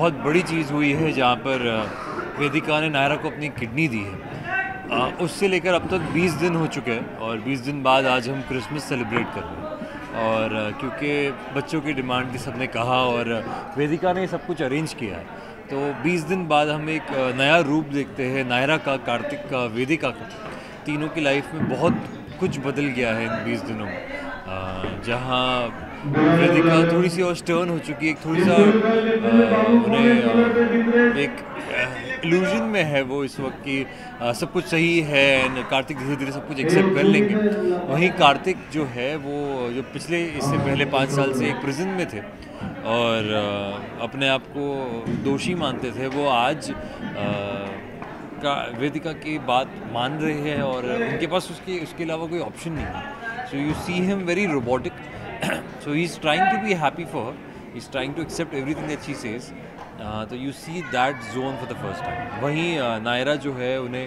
बहुत बड़ी चीज़ हुई है जहाँ पर वेदिका ने नायरा को अपनी किडनी दी है। उससे लेकर अब तक 20 दिन हो चुके हैं और 20 दिन बाद आज हम क्रिसमस सेलिब्रेट कर रहे हैं। और क्योंकि बच्चों की डिमांड थी, सबने कहा और वेदिका ने सब कुछ अरेंज किया है, तो 20 दिन बाद हम एक नया रूप देखते हैं नायरा का, कार्तिक का, वेदिका का। तीनों की लाइफ में बहुत कुछ बदल गया है इन 20 दिनों में। जहाँ वेदिका थोड़ी सी और स्टर्न हो चुकी है, थोड़ी सा उन्हें एक इल्यूजन में है वो इस वक्त की सब कुछ सही है एंड कार्तिक धीरे धीरे सब कुछ एक्सेप्ट कर लेंगे। वहीं कार्तिक जो है वो जो पिछले इससे पहले 5 साल से एक प्रिजन में थे और अपने आप को दोषी मानते थे, वो आज वेदिका की बात मान रहे हैं और उनके पास उसके अलावा कोई ऑप्शन नहीं है। So you see him very robotic. So he's trying to be happy for her. He's trying to accept everything that she says. तो you see that zone for the first time. वहीं नायरा जो है उन्हें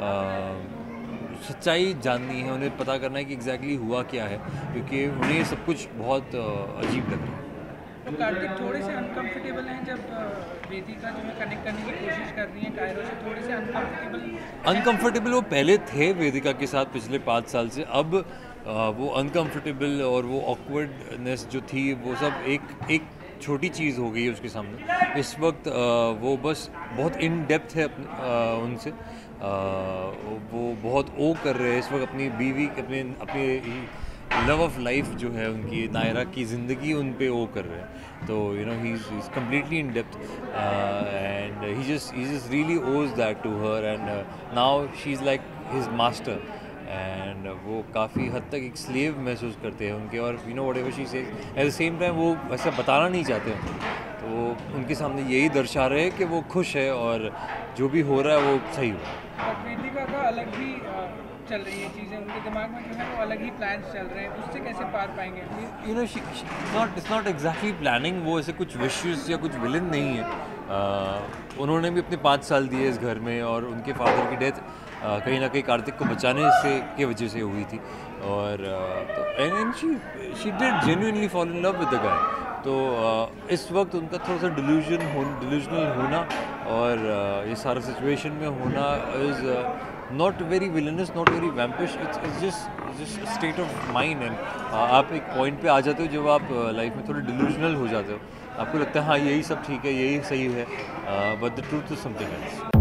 सच्चाई जाननी है, उन्हें पता करना है कि एग्जैक्टली हुआ क्या है, क्योंकि उन्हें सब कुछ बहुत अजीब लग रहा है। तो कार्तिक थोड़े से अनकंफर्टेबल हैं जब वेदिका जो है कनेक्ट करने की कोशिश कर रही है कायरो से, थोड़े से अनकंफर्टेबल वो पहले थे वेदिका के साथ पिछले 5 साल से। अब वो अनकंफर्टेबल और वो ऑकवर्डनेस जो थी वो सब एक छोटी चीज़ हो गई है उसके सामने। इस वक्त वो बस बहुत इन डेप्थ है उनसे। वो बहुत ओ कर रहे हैं इस वक्त अपनी बीवी, अपनी लव ऑफ लाइफ जो है उनकी, नायरा की ज़िंदगी उन पे ओ कर रहे हैं। तो you know he is completely in depth and he just really owes that to her and now she is like his master and वो काफ़ी हद तक एक स्लेव महसूस करते हैं उनके। और you know whatever she says at the same time वो ऐसा बताना नहीं चाहते हैं, तो वो उनके सामने यही दर्शा रहे हैं कि वो खुश है और जो भी हो रहा है वो सही हो। वेदिका का अलग ही चल रही है चीज़ें, उनके दिमाग में जो है वो अलग ही प्लान्स चल रहे हैं, उससे कैसे पार पाएंगे? You know it's not exactly planning, वो ऐसे कुछ विशेस या कुछ विलन नहीं है। उन्होंने भी अपने 5 साल दिए इस घर में और उनके फादर की डेथ कहीं ना कहीं कार्तिक को बचाने से की वजह से हुई थी। और and she did genuinely fall in love with the guy. तो इस वक्त उनका थोड़ा सा डिल्यूजनल होना और ये सारा सिचुएशन में होना is not very villainous, not very vampish, it's just state of mind. And आप एक पॉइंट पे आ जाते हो जब आप लाइफ में थोड़े डिल्यूजनल हो जाते हो, आपको लगता है हाँ यही सब ठीक है, यही सही है, but the truth is something else.